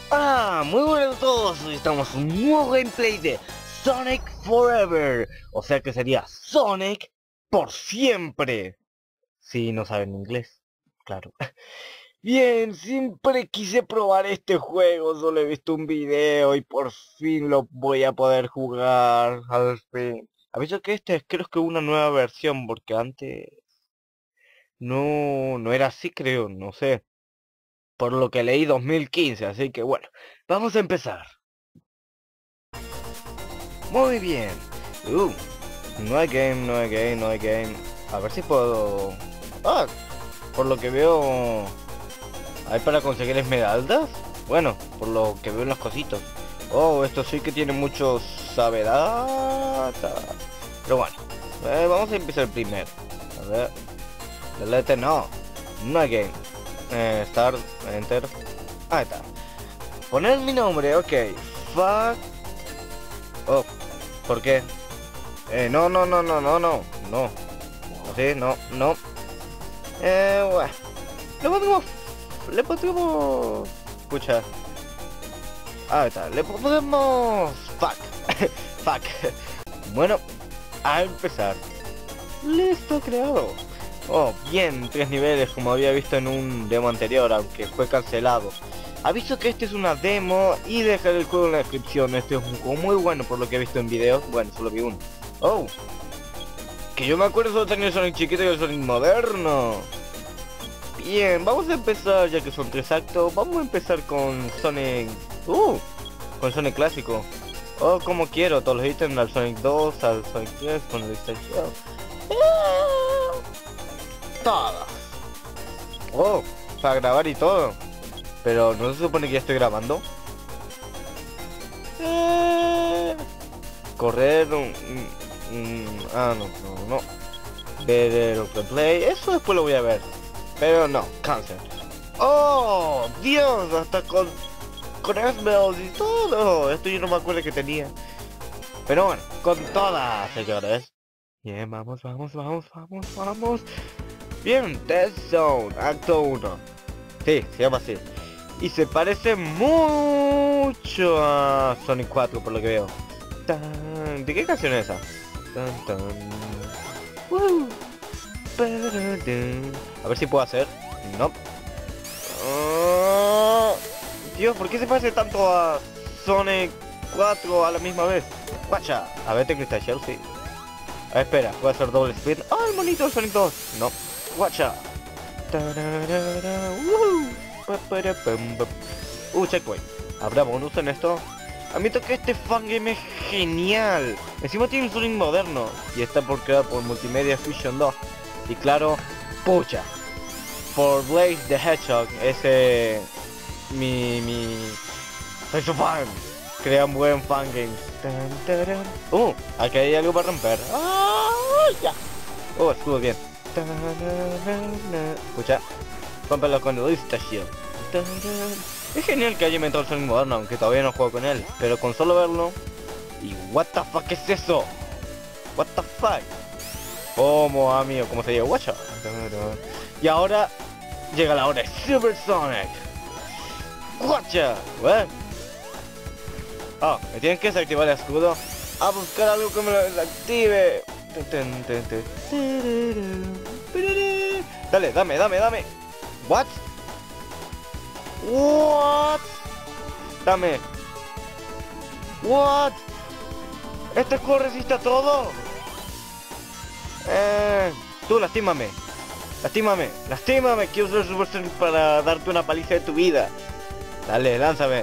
Muy buenas a todos, hoy estamos en un nuevo gameplay de Sonic Forever. O sea que sería Sonic por siempre. Si no saben inglés, claro. Bien, siempre quise probar este juego, solo he visto un video y por fin lo voy a poder jugar, al fin. Aviso que este es creo que una nueva versión, porque antes no era así, creo, no sé. Por lo que leí 2015, así que bueno, vamos a empezar. Muy bien. Uh, no hay game, no hay game, no hay game. A ver si puedo... Ah, por lo que veo... ¿Hay para conseguir esmeraldas? Bueno, por lo que veo en los cositos. Oh, esto sí que tiene mucho sabedata. Pero bueno, vamos a empezar primero. A ver. Delete no. No hay game. Start, enter. Ahí está. Poner mi nombre, ok. Fuck. Oh, ¿por qué? No. No. Sí, no. Bueno. Le podemos... Escucha. Ahí está. Le podemos... Fuck. Fuck. Bueno, a empezar. Listo, creado. Oh, bien, 3 niveles como había visto en un demo anterior, aunque fue cancelado. Aviso que este es una demo y dejaré el juego en la descripción. Este es un juego muy bueno por lo que he visto en videos. Bueno, solo vi uno. Oh, que yo me acuerdo solo tenía el Sonic chiquito y el Sonic moderno. Bien, vamos a empezar ya que son 3 actos. Vamos a empezar con Sonic... con Sonic clásico. Oh, como quiero, todos los ítems al Sonic 2, al Sonic 3, con el Station. Todas. Oh, para grabar y todo. Pero no se supone que ya estoy grabando. Correr no. Ver el play, eso después lo voy a ver. Pero no, cáncer. Oh, Dios, hasta con Esmeralda y todo. Esto yo no me acuerdo que tenía. Pero bueno, con todas, señores. Bien, vamos. Bien, Death Zone, acto 1. Sí, se llama así. Y se parece mucho a Sonic 4 por lo que veo. ¿De qué canción es esa? A ver si puedo hacer. No. Dios, ¿por qué se parece tanto a Sonic 4 a la misma vez? Guacha. A ver, tengo esta shell, sí. Espera, voy a hacer doble spin. ¡Ah, el monito de Sonic 2! No. Guacha. Checkpoint. ¿Habrá bonus en esto? Admito que este fangame es genial. Encima tiene un Sonic moderno. Y está por creado por Multimedia Fusion 2. Y claro, pucha. Por Blaze the Hedgehog. Ese... Soy su fan. Crea un buen fangame. Aquí hay algo para romper. Ya. Estuvo bien. Escucha. Rómpelo con el Lista Shield. Es genial que haya inventado el Sonic moderno, aunque todavía no juego con él. Pero con solo verlo... Y what the fuck es eso? What the fuck? Como amigo, como se diga, guacha. Y ahora llega la hora de Super Sonic. Guacha. Me tienen que desactivar el escudo. A buscar algo que me lo active. Dale, dame. What? Dame. What? ¿Este escudo resiste a todo? Tú lastímame. Quiero usar Super Sonic para darte una paliza de tu vida. Dale, lánzame.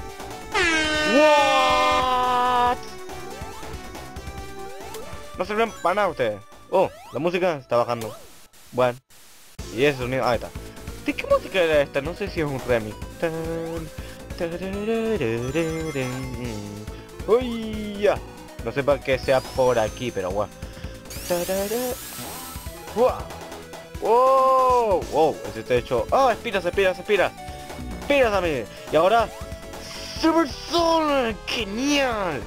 What? No sirven para nada ustedes. La música está bajando. Bueno. Y ese sonido. Ahí está. ¿De qué música era esta? No sé si es un remix. Uy, ya. No sé para qué sea por aquí, pero bueno. Wow, ese está hecho. Espiras también. Y ahora Super Sonic, genial.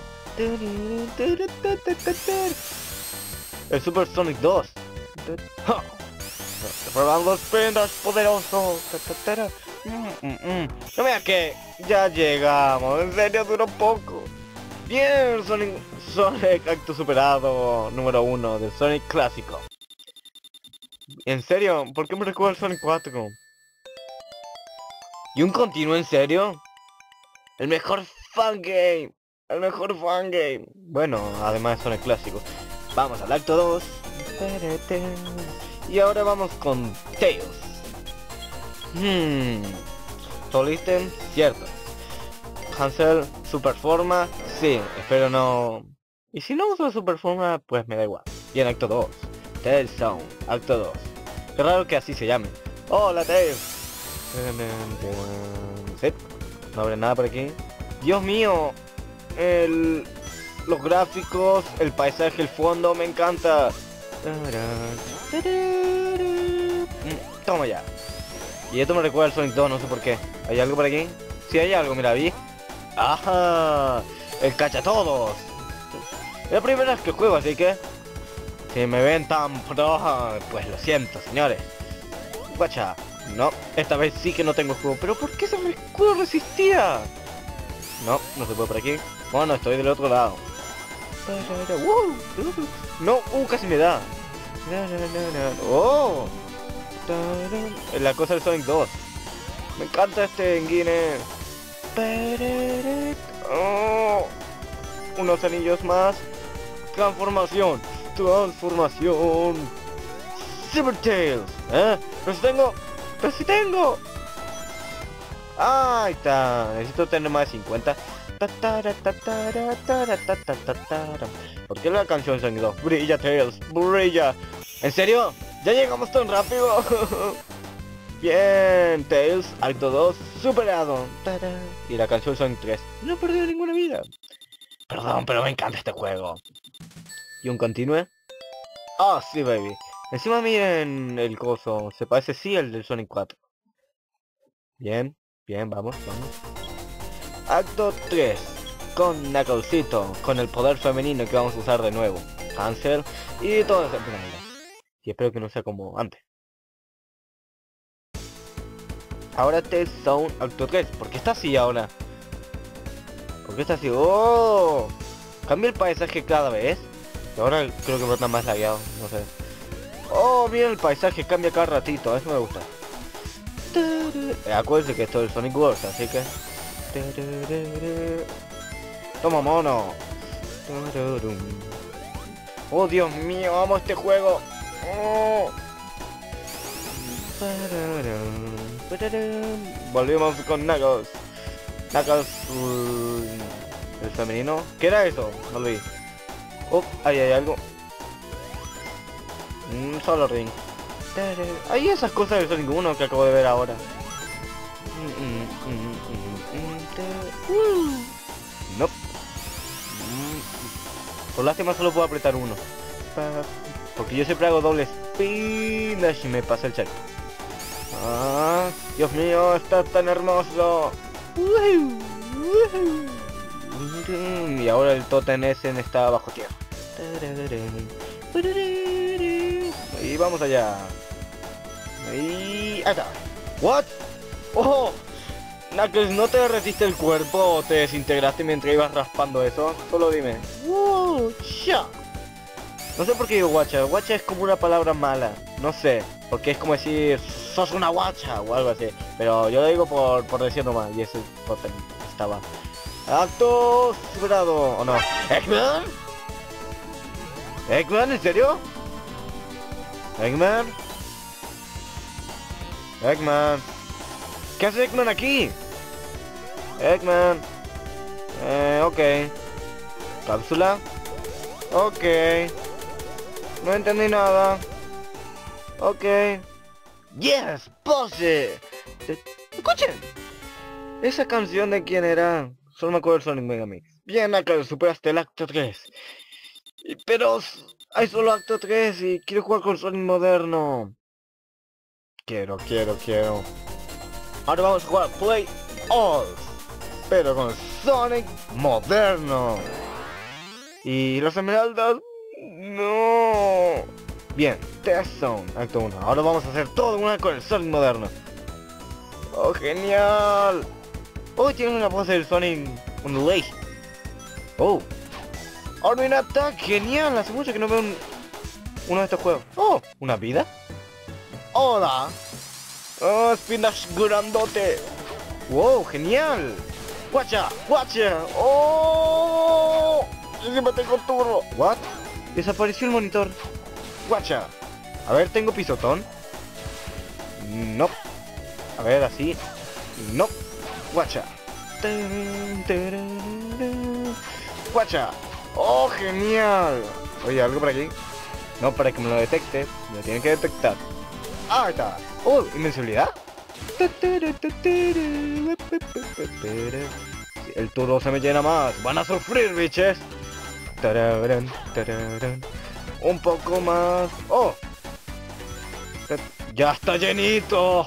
El Super Sonic 2. Probando los prendas poderosos. No veas que ya llegamos, en serio duró poco. Bien, Sonic acto superado número 1 del Sonic clásico. En serio, ¿por qué me recuerda el Sonic 4? ¿Y un continuo en serio? El mejor fan game. El mejor fan game. Bueno, además de Sonic clásico. Vamos al acto 2. Y ahora vamos con Tails. Solo ítem, cierto. Hansel, super forma, sí, espero no... Y si no uso super forma, pues me da igual. Bien, acto 2. Tails Sound, acto 2. Qué raro que así se llame. Hola, Tails. Sí, no habrá nada por aquí. Dios mío, los gráficos, el paisaje, el fondo, me encanta. Toma ya. Y esto me recuerda al Sonic 2, no sé por qué. ¿Hay algo por aquí? Sí, hay algo, mira, vi. ¡Ajá! ¡El cachatodos! Es la primera vez que juego, así que... Si me ven tan pro, pues lo siento, señores. Guacha, no, esta vez sí que no tengo juego. ¿Pero por qué ese escudo resistía? No, no se puede por aquí. Bueno, estoy del otro lado. No, casi me da. Oh, la cosa del Sonic 2. Me encanta este enguine. Oh, unos anillos más. Transformación. Super Tails. Pero si tengo. Pero si tengo. Ahí está. Necesito tener más de 50. ¿Por qué la canción Sonic 2? Brilla, Tails, brilla. ¿En serio? ¿Ya llegamos tan rápido? Bien, Tails, acto 2, superado. Y la canción Sonic 3. No he perdido ninguna vida. Perdón, pero me encanta este juego. ¿Y un continúe? Ah, sí, baby. Encima miren el coso. Se parece sí al del Sonic 4. Bien, bien, vamos. Acto 3. Con Knucklesito, con el poder femenino que vamos a usar de nuevo. Hansel y todo ese plan. Y espero que no sea como antes. Ahora Tails Sound acto 3. ¿Por qué está así ahora? ¿Por qué está así? ¡Oh! Cambia el paisaje cada vez. Y ahora creo que va a estar más lagueado. No sé. ¡Oh! Mira el paisaje, cambia cada ratito. Eso me gusta. Acuérdense que esto es Sonic Wars, así que... Toma, mono. Oh, Dios mío, amo este juego. Oh. Volvimos con Knuckles. El femenino. ¿Qué era eso? No lo vi. Oh, ahí hay algo. Solo ring. Hay esas cosas del Sonic 1 que acabo de ver ahora. Nope. Por lástima solo puedo apretar uno. Porque yo siempre hago doble spinash y me pasa el check. Ah, Dios mío, está tan hermoso. Y ahora el Totem Essen está bajo tierra. Y vamos allá. Y... ahí está. What? Oh, Knuckles, ¿no te derretiste el cuerpo o te desintegraste mientras ibas raspando eso? Solo dime. Wow, ya. No sé por qué digo guacha. Guacha es como una palabra mala. No sé. Porque es como decir sos una guacha o algo así. Pero yo lo digo por decir nomás. Y ese totem estaba. Acto superado. ¿O no? ¿Eggman? ¿Eggman? ¿En serio? ¿Eggman? ¿Eggman? ¿Qué hace Eggman aquí? Eggman. Ok. Cápsula. Ok. No entendí nada. Ok. Yes, pose. Escuchen. Esa canción de quién era. Solo me acuerdo del Sonic Mega Mix. Bien, acá superaste el acto 3. Pero hay solo acto 3 y quiero jugar con Sonic moderno. Quiero. Ahora vamos a jugar Play All, pero con Sonic moderno. Y las esmeraldas, no. Bien, Test Zone, acto 1. Ahora vamos a hacer todo una con el Sonic moderno. ¡Oh, genial! ¡Oh, tiene una pose del Sonic on the Lake! ¡Oh! ¡Armin Attack! ¡Genial! Hace mucho que no veo uno de estos juegos. ¡Oh! ¿Una vida? ¡Hola! ¡Oh, Spinash grandote! ¡Wow! ¡Genial! ¡Guacha! ¡Guacha! ¡Oh! Yo siempre tengo turbo. ¿What? Desapareció el monitor. ¡Guacha! A ver, ¿tengo pisotón? No. A ver, así. No. ¡Guacha! ¡Guacha! ¡Oh, genial! Oye, ¿algo por aquí? No, para que me lo detecte, me lo tienen que detectar. ¡Ah, ahí está! ¡Oh, invencibilidad! El turbo se me llena más. ¡Van a sufrir, biches! Un poco más. ¡Oh! ¡Ya está llenito!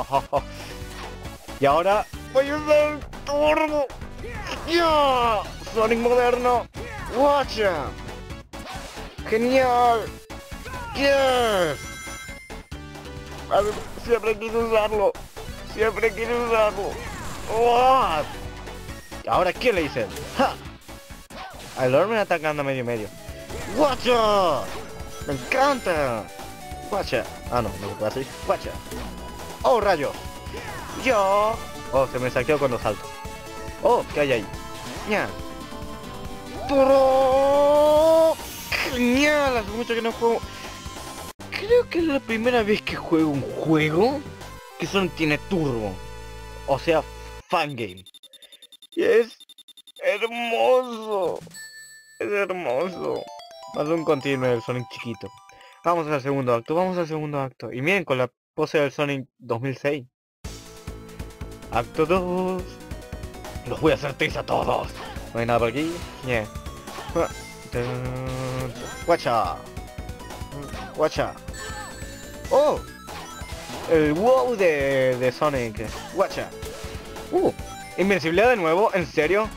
Y ahora voy a usar el turbo. ¡Ya! Sonic moderno. ¡Guacha! ¡Genial! ¡Yes! A ver, siempre quise usarlo. Siempre quise usarlo. ¡Oh! ¿Ahora qué le hice? ¡Ja! El Lord me atacando medio. ¡Guacha! ¡Me encanta! ¡Guacha! Ah, no, no se puede así. ¡Guacha! ¡Oh, rayos! ¡Yo! Oh, se me saqueó cuando salto. Oh, ¿qué hay ahí? ¡Ya! ¡Toro! ¡Genial! Hace mucho que no juego. Creo que es la primera vez que juego un juego que solo tiene turbo. O sea, fangame. Y es hermoso. Es hermoso. Más un continuo del Sonic chiquito. Vamos al segundo acto. Y miren con la pose del Sonic 2006. Acto 2. Los voy a hacer taste a todos. No hay nada por aquí. Yeah. Guacha. Guacha. Oh. El wow de Sonic. Guacha. Invencibilidad de nuevo. ¿En serio?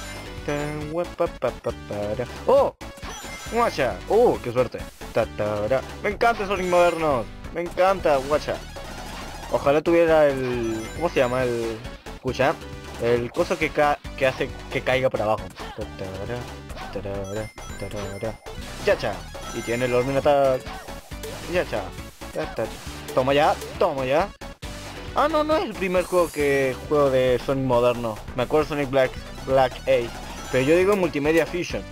Oh. Guacha. Qué suerte. Me encanta Sonic moderno. Me encanta. Guacha. Ojalá tuviera el... ¿Cómo se llama? El... Escucha. El coso que hace que caiga para abajo. Yacha. Y tiene el Armin Attack. Yacha. Toma ya. Ah, no, no es el primer juego de Sonic moderno. Me acuerdo Sonic Black Ace. Pero yo digo Multimedia Fusion.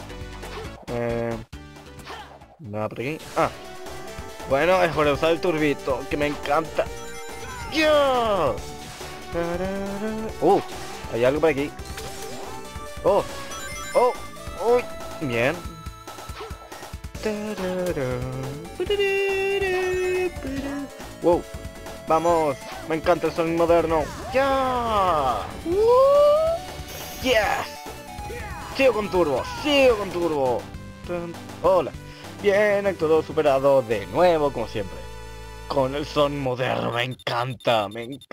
Nada por aquí. Ah. Bueno, es hora de usar el turbito, que me encanta. ¡Yo! Hay algo por aquí. Uy. Bien. Wow. Vamos. Me encanta el Sonic moderno. ¡Ya! ¡Yes! Sigo con turbo. Hola. Bien, acto 2 superado de nuevo, como siempre. Con el Sonic moderno. Me encanta.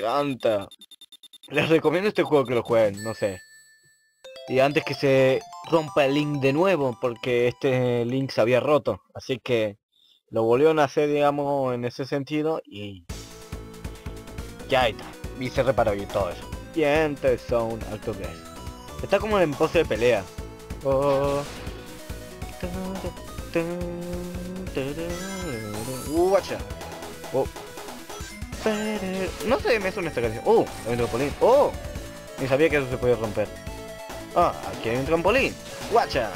Les recomiendo este juego que lo jueguen, no sé. Y antes que se rompa el link de nuevo, porque este link se había roto. Así que lo volvieron a hacer, digamos, en ese sentido. Y ya está. Y se reparó y todo eso. Bien, Zone Acto 3. Está como en pose de pelea. Guacha. No sé, me suena esta canción. Hay un trampolín. Ni sabía que eso se podía romper. Aquí hay un trampolín. Guacha.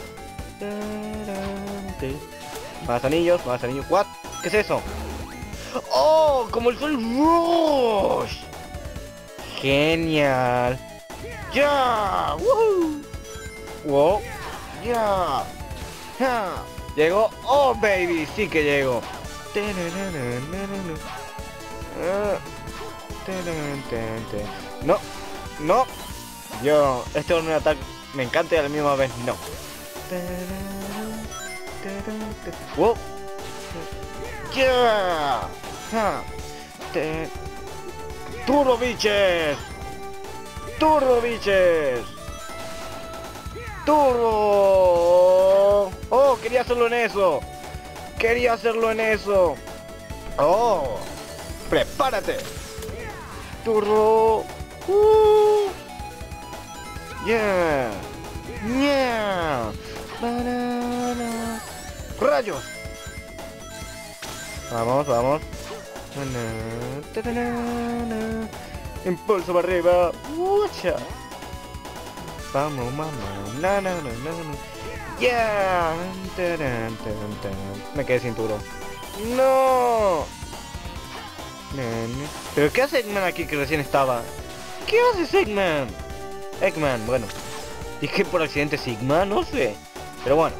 Más anillos. What? ¿Qué es eso? Como el Sol Rush. Genial. Ya. Wow. Ya. Llegó. Baby, sí que llego. No. Yo, este Armin Attack me encanta y a la misma vez no. Wow. Yeah. Turbo biches. Turbo. Quería hacerlo en eso. Prepárate. turbo. Yeah. Yeah. Banana. Rayos. Vamos, vamos. Impulso para arriba. Ucha. Vamos, mamá. Na, na, na, na, na. Yeah. Me quedé sin turbo. No. ¿Pero qué hace Eggman aquí que recién estaba? ¿Qué haces, Eggman? Eggman, bueno. Dije por accidente Sigma, no sé. Pero bueno.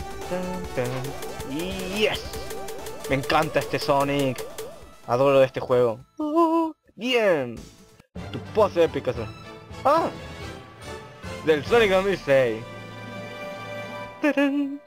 Yes. Me encanta este Sonic. Adoro este juego. Bien. Tu pose épica. Ah. Del Sonic 2006. ¡Tarán!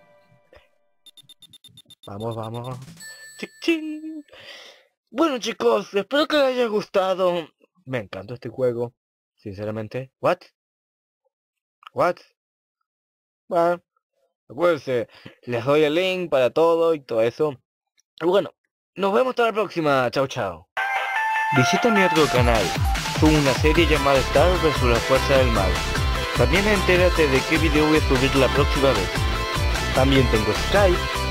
Vamos, vamos. Chic, ching. Bueno chicos, espero que les haya gustado. Me encantó este juego. Sinceramente. What? What? Bueno, acuérdense, les doy el link para todo y todo eso. Y bueno, nos vemos hasta la próxima. Chao, chao. Visita mi otro canal. Subo una serie llamada Star vs la Fuerza del Mal. También entérate de qué video voy a subir la próxima vez. También tengo Skype